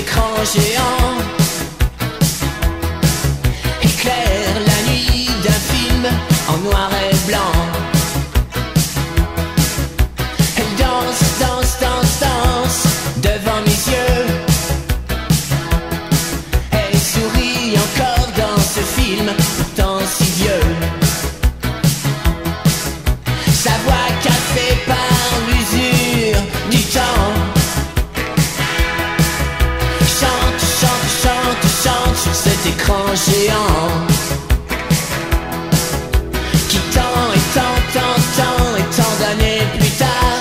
écran géant éclaire la nuit d'un film en noir et blanc. Elle danse, danse, danse, danse devant mes yeux. Elle sourit encore dans ce film pourtant si vieux. Sa voix cassée par l'usure du temps chante, chante, chante, chante sur cet écran géant qui tant et tant, tant, tant et tant d'années plus tard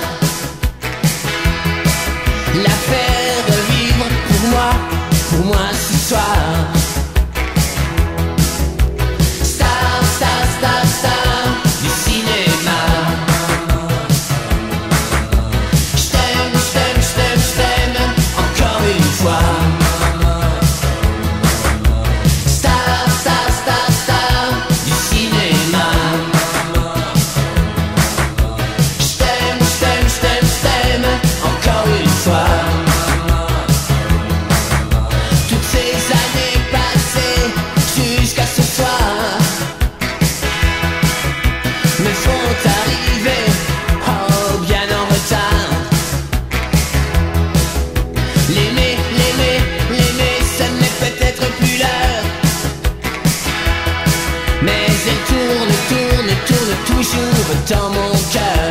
l'a fait revivre pour moi ce soir. Star, star, star, star du cinéma. Je t'aime, je t'aime, je t'aime, je t'aime encore une fois. Star, star, star, star du cinéma. Je t'aime, je t'aime, je t'aime, je t'aime encore une fois. Toutes ces années passées jusqu'à ce soir me font arriver, oh bien en retard. L'aimer, l'aimer, l'aimer, ça n'est peut-être plus l'heure. Mais elle tourne, tourne, tourne toujours dans mon cœur.